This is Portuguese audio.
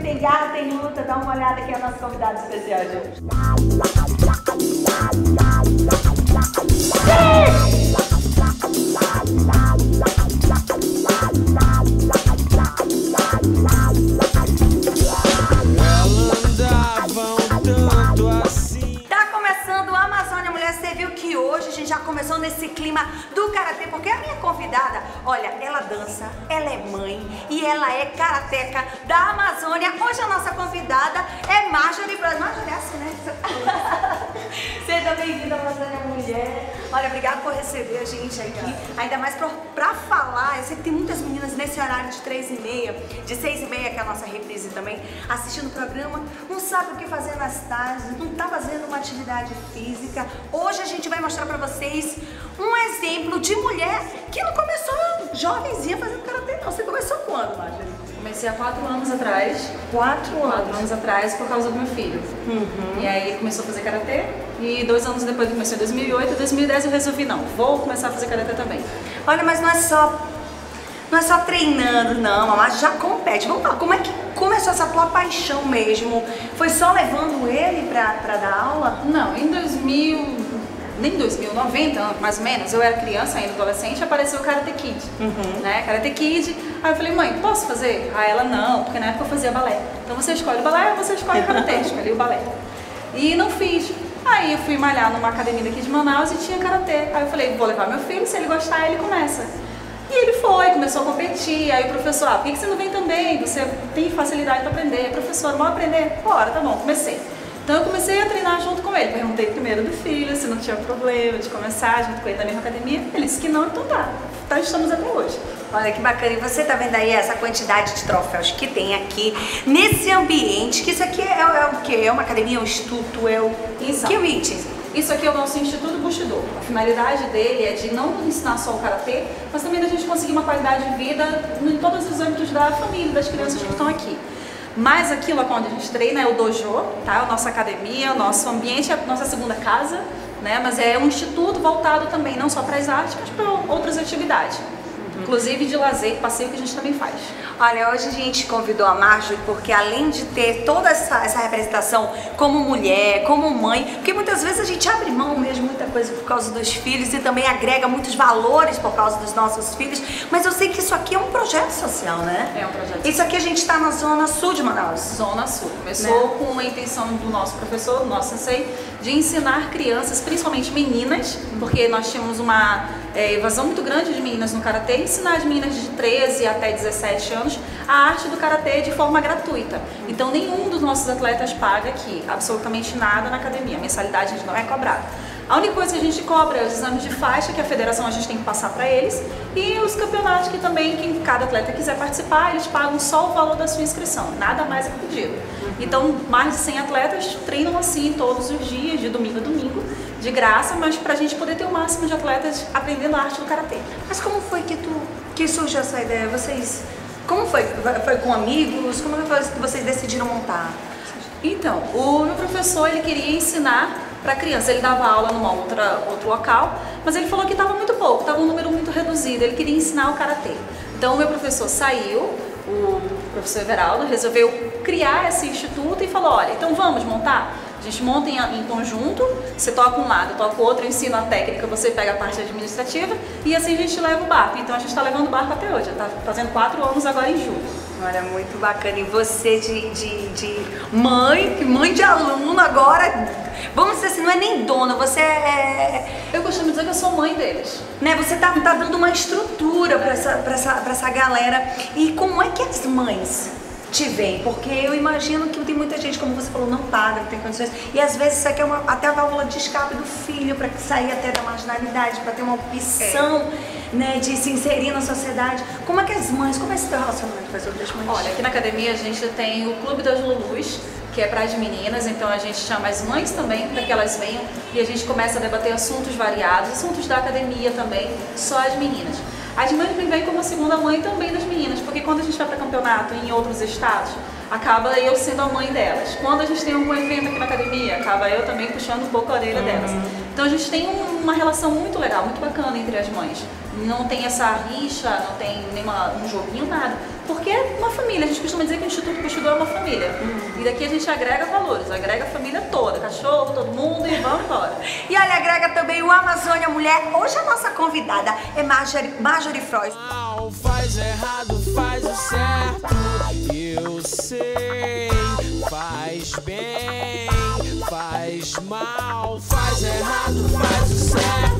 tem garra, tem luta. Dá uma olhada aqui a nossa convidada especial de hoje. Você viu que hoje a gente já começou nesse clima do karatê, porque a minha convidada, olha, ela dança, ela é mãe e ela é karateca da Amazônia. Hoje a nossa convidada é Marjorie Braz. Marjorie é assim, né? Seja bem-vinda, Amazônia Mulher. Olha, obrigada por receber a gente aqui. Ainda mais pra falar, eu sei que tem muitas meninas nesse horário de 3h30, de 6h30, que é a nossa reprise também, assistindo o programa, não sabe o que fazer nas tardes, não tá fazendo uma atividade física. Hoje a gente vai mostrar pra vocês um exemplo de mulher que não começou jovenzinha fazendo karatê, não. Você começou quando, Marjorie? Comecei há 4 anos atrás. 4 anos atrás, por causa do meu filho. E aí começou a fazer karatê e 2 anos depois, começou em 2008, em 2010 eu resolvi, não, vou começar a fazer karatê também. Olha, mas não é só treinando, não, a Marjorie já compete. Vamos lá, como é que começou essa tua paixão mesmo? Foi só levando ele pra dar aula? Não, em 90, mais ou menos, eu era criança, ainda adolescente, apareceu o Karate Kid, né? Karate Kid, aí eu falei, mãe, posso fazer? Aí ela, não, porque na época eu fazia balé. Então você escolhe o balé ou você escolhe o karatê? Escolhi o balé. E não fiz. Aí eu fui malhar numa academia daqui de Manaus e tinha karatê. Aí eu falei, vou levar meu filho, se ele gostar, ele começa. E ele foi, começou a competir, aí o professor, por que você não vem também? Você tem facilidade para aprender. Professor, vamos aprender? Bora, tá bom, comecei. Então eu comecei a treinar junto com ele. Perguntei primeiro do filho se não tinha problema de começar junto com ele na mesma academia. Ele disse que não, então tá. Estamos até hoje. Olha que bacana. E você tá vendo aí essa quantidade de troféus que tem aqui nesse ambiente, que isso aqui é o quê? É uma academia, um instituto, é o... Exato. Que meeting? Isso aqui é o nosso Instituto Bushido. A finalidade dele é de não ensinar só o karatê, mas também da gente conseguir uma qualidade de vida em todos os âmbitos da família, das crianças que estão aqui. Mas aqui, local onde a gente treina, é o dojo, tá? A nossa academia, o nosso ambiente, a nossa segunda casa, né? Mas é um instituto voltado também, não só para as artes, mas para outras atividades. Inclusive de lazer, passeio que a gente também faz. Olha, hoje a gente convidou a Marjorie porque além de ter toda essa representação como mulher, como mãe, porque muitas vezes a gente abre mão mesmo muita coisa por causa dos filhos e também agrega muitos valores por causa dos nossos filhos, mas eu sei que isso aqui é um projeto social, né? É um projeto social. Isso aqui a gente está na zona sul de Manaus. Zona sul. Começou com a intenção do nosso professor, do nosso sensei, de ensinar crianças, principalmente meninas, porque nós tínhamos uma evasão muito grande de meninas no karatê, ensinar as meninas de 13 até 17 anos a arte do karatê de forma gratuita. Então nenhum dos nossos atletas paga aqui absolutamente nada na academia, a mensalidade a gente não é cobrada. A única coisa que a gente cobra é os exames de faixa, que a federação a gente tem que passar para eles, e os campeonatos que também, quem cada atleta quiser participar, eles pagam só o valor da sua inscrição, nada mais é pedido. Então, mais de 100 atletas treinam assim todos os dias, de domingo a domingo, de graça, mas para a gente poder ter o máximo de atletas aprendendo a arte do karatê. Mas como foi que surgiu essa ideia? Como foi? Foi com amigos? Como foi que vocês decidiram montar? Então, o meu professor, ele queria ensinar para criança. Ele dava aula numa outro local, mas ele falou que estava muito pouco, estava um número muito reduzido, ele queria ensinar o karatê. Então o meu professor saiu, o professor Everaldo resolveu criar esse instituto e falou, olha, então vamos montar? A gente monta em conjunto, você toca um lado, eu toco o outro, eu ensino a técnica, você pega a parte administrativa e assim a gente leva o barco. Então a gente está levando o barco até hoje, está fazendo 4 anos agora em julho. Olha, muito bacana. E você de mãe de aluno agora, vamos dizer assim, não é nem dona, você Eu costumo dizer que eu sou mãe deles. Né, você tá dando uma estrutura para essa galera. E como é que as mães te veem? Porque eu imagino que tem muita gente, como você falou, não paga, não tem condições. E às vezes isso aqui é até a válvula de escape do filho, para sair até da marginalidade, para ter uma opção, né, de se inserir na sociedade. Como é que as mães, como é esse teu relacionamento com as outras mães? Olha, aqui na academia a gente tem o Clube das Lulus, que é para as meninas, então a gente chama as mães também para que elas venham e a gente começa a debater assuntos variados, assuntos da academia também, só as meninas. As mães me veem como a segunda mãe também das meninas, porque quando a gente vai para campeonato em outros estados, acaba eu sendo a mãe delas. Quando a gente tem algum evento aqui na academia, acaba eu também puxando um pouco a orelha delas. Então a gente tem uma relação muito legal, muito bacana entre as mães. não tem essa rixa, não tem um joguinho, nada. Porque é uma família, a gente costuma dizer que o Instituto Bushido é uma família. E daqui a gente agrega valores, agrega a família toda, cachorro, todo mundo e vamos embora. E olha, agrega também o Amazônia Mulher. Hoje a nossa convidada é Marjorie Frois. Faz errado, faz o certo, eu sei. Faz bem, faz mal, faz errado, faz o certo.